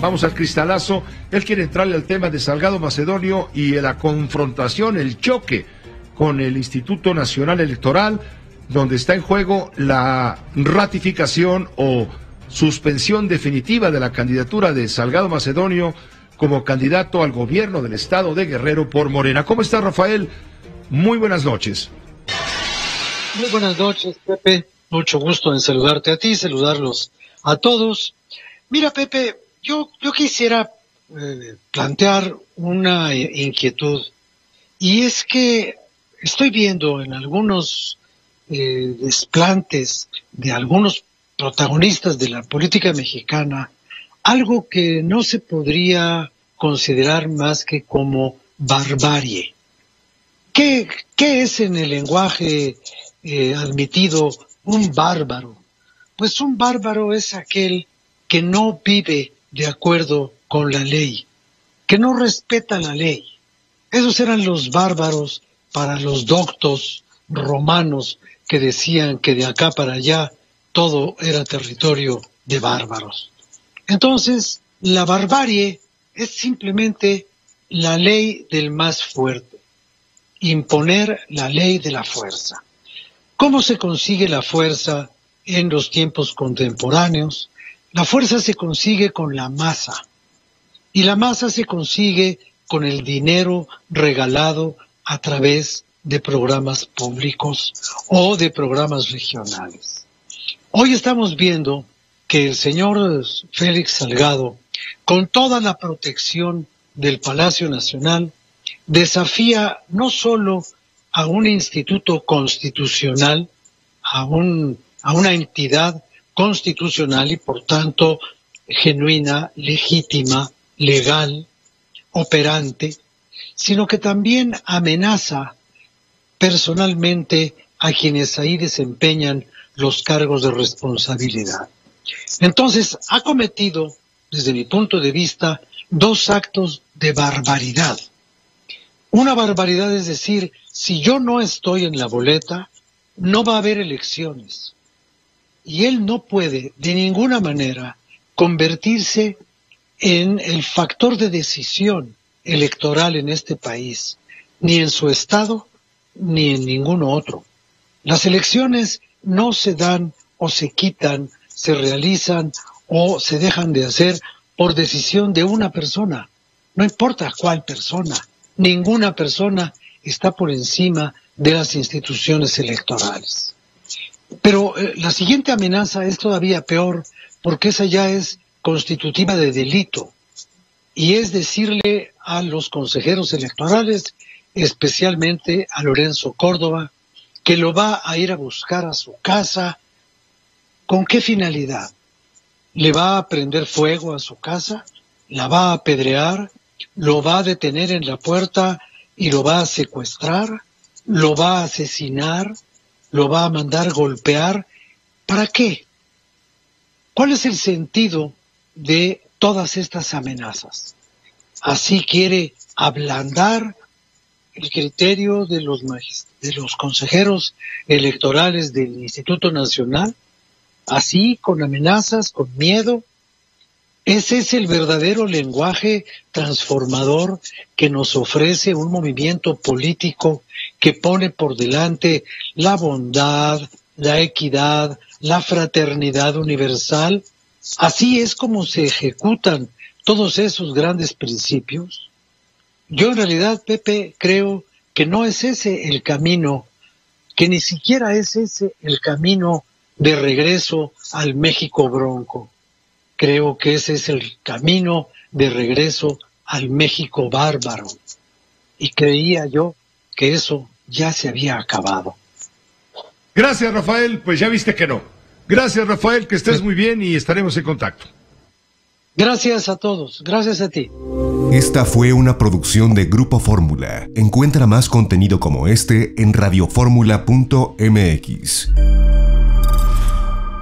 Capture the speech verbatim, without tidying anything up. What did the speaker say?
Vamos al cristalazo. Él quiere entrarle al tema de Salgado Macedonio y la confrontación, el choque con el Instituto Nacional Electoral, donde está en juego la ratificación o suspensión definitiva de la candidatura de Salgado Macedonio como candidato al gobierno del estado de Guerrero por Morena. ¿Cómo está, Rafael? Muy buenas noches. Muy buenas noches, Pepe. Mucho gusto en saludarte a ti, saludarlos a todos. Mira, Pepe, yo, yo quisiera eh, plantear una inquietud, y es que estoy viendo en algunos eh, desplantes de algunos protagonistas de la política mexicana algo que no se podría considerar más que como barbarie. ¿Qué, qué es en el lenguaje eh, admitido un bárbaro? Pues un bárbaro es aquel que no vive de acuerdo con la ley, que no respeta la ley. Esos eran los bárbaros para los doctos romanos que decían que de acá para allá todo era territorio de bárbaros. Entonces, la barbarie es simplemente la ley del más fuerte, imponer la ley de la fuerza. ¿Cómo se consigue la fuerza en los tiempos contemporáneos? La fuerza se consigue con la masa, y la masa se consigue con el dinero regalado a través de programas públicos o de programas regionales. Hoy estamos viendo que el señor Félix Salgado, con toda la protección del Palacio Nacional, desafía no solo a un instituto constitucional, a, un, a una entidad constitucional y por tanto genuina, legítima, legal, operante, sino que también amenaza personalmente a quienes ahí desempeñan los cargos de responsabilidad. Entonces, ha cometido, desde mi punto de vista, dos actos de barbaridad. Una barbaridad es decir, si yo no estoy en la boleta, no va a haber elecciones. Y él no puede, de ninguna manera, convertirse en el factor de decisión electoral en este país, ni en su estado, ni en ninguno otro. Las elecciones no se dan o se quitan, se realizan o se dejan de hacer por decisión de una persona. No importa cuál persona, ninguna persona está por encima de las instituciones electorales. Pero eh, la siguiente amenaza es todavía peor, porque esa ya es constitutiva de delito, y es decirle a los consejeros electorales, especialmente a Lorenzo Córdoba, que lo va a ir a buscar a su casa. ¿Con qué finalidad? ¿Le va a prender fuego a su casa? ¿La va a apedrear? ¿Lo va a detener en la puerta y lo va a secuestrar? ¿Lo va a asesinar? ¿Lo va a mandar golpear? ¿Para qué? ¿Cuál es el sentido de todas estas amenazas? Así quiere ablandar el criterio de los magist- de los consejeros electorales del Instituto Nacional, así, con amenazas, con miedo. Ese es el verdadero lenguaje transformador que nos ofrece un movimiento político que pone por delante la bondad, la equidad, la fraternidad universal. Así es como se ejecutan todos esos grandes principios. Yo en realidad, Pepe, creo que no es ese el camino, que ni siquiera es ese el camino de regreso al México bronco. Creo que ese es el camino de regreso al México bárbaro. Y creía yo que eso ya se había acabado. Gracias, Rafael. Pues ya viste que no. Gracias, Rafael, que estés muy bien y estaremos en contacto. Gracias a todos. Gracias a ti. Esta fue una producción de Grupo Fórmula. Encuentra más contenido como este en radioformula punto m x.